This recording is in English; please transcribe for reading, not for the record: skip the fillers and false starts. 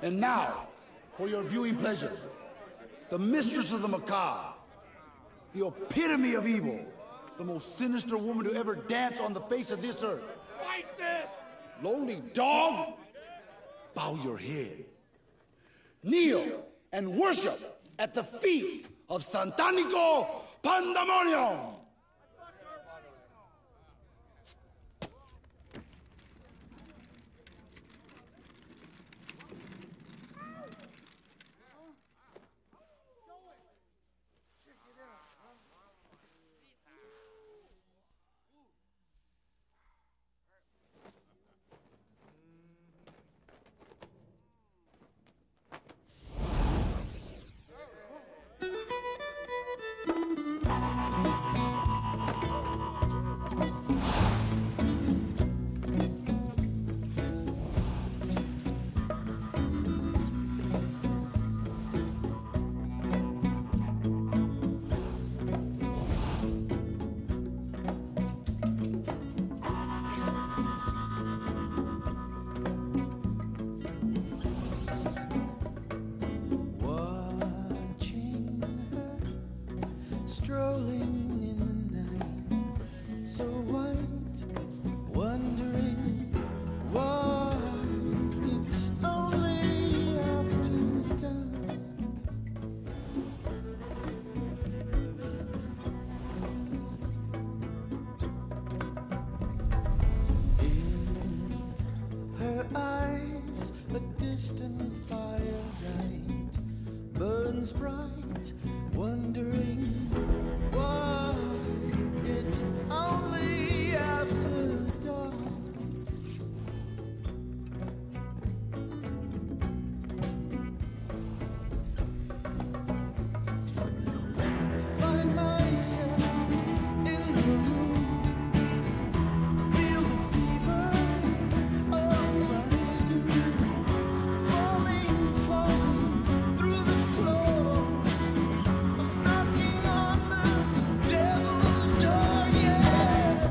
And now, for your viewing pleasure, the mistress of the macabre, the epitome of evil, the most sinister woman to ever dance on the face of this earth. Fight this! Lowly dog, bow your head. Kneel and worship at the feet of Santanico Pandemonium. Strolling in the night, so white, wondering why it's only after dark. In her eyes, a distant firelight burns bright, wondering why it's only after dark. Find myself in her room, feel the fever of my doom, falling through the floor. I'm knocking on the devil's door, yeah.